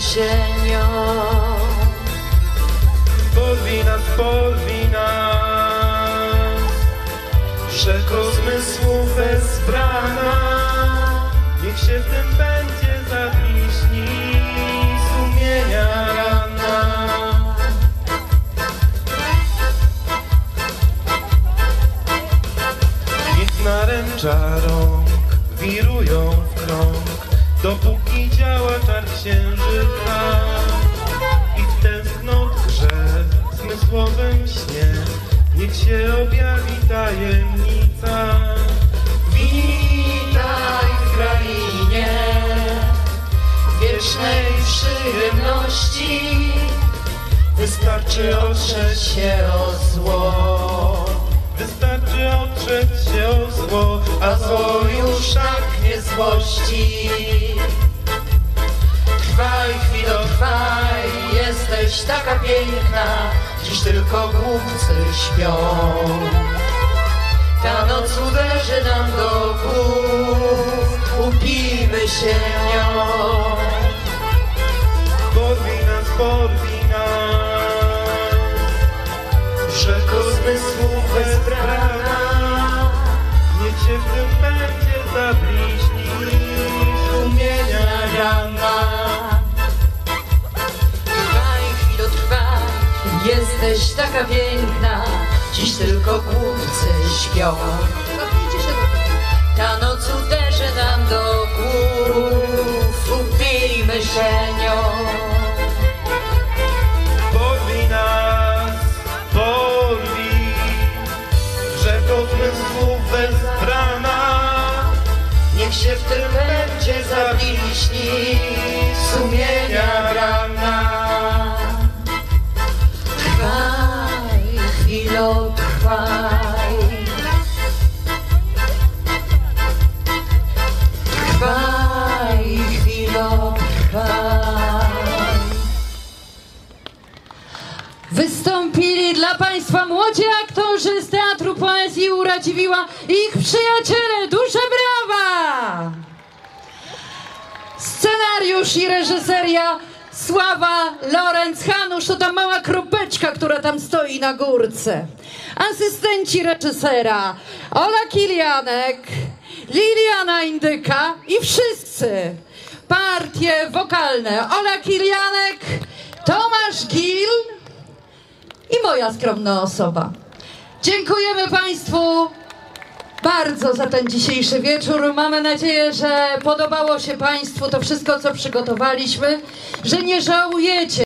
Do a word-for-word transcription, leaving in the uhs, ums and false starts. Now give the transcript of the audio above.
się nią. Porwij nas, porwij nas, rzeko zmysłów wezbrana. Niech się w tym będzie zawiśni sumienia rana. Niech naręcza rąk wirują w krąg, dopóki działa czar księżyca. I w tęsknotgrze, w zmysłowym śnie, niech się objawi tajemnica. Witaj w krainie wiecznej przyjemności. Wystarczy otrzeć się o zło. Wystarczy otrzeć się o zło, A zło już tak nie złości. Trwaj, chwilo, trwaj, jesteś taka piękna, dziś tylko głupcy śpią. Ta noc uderzy nam do głów, upijmy się nią. porwij nas, porwij nas, Rzeko zmysłów wezbrana. niech się w tym będzie zabliźni sumienia rana. Trwaj, chwilo, trwaj, jesteś taka piękna, dziś tylko głupcy śpią. Ta noc uderzy nam do głów, upijmy się nią. Porwij nas, porwij, rzeko zmysłów wezbrana. Niech się w tym będzie zabliźni sumienia rana. Trwaj, chwilo, trwaj. Trwaj, chwilo, trwaj. Wystąpili dla Państwa młodzi aktorzy z Teatru Poezji u Radziwiłła i ich przyjaciele. Duże brawa! Scenariusz i reżyseria Sława Lorenz-Hanusz, to ta mała kropeczka, która tam stoi na górce. Asystenci reżysera Ola Kilianek, Liliana Indyka i wszyscy. Partie wokalne Ola Kilianek, Tomasz Gil i moja skromna osoba. Dziękujemy Państwu bardzo za ten dzisiejszy wieczór. Mamy nadzieję, że podobało się Państwu to wszystko, co przygotowaliśmy, że nie żałujecie.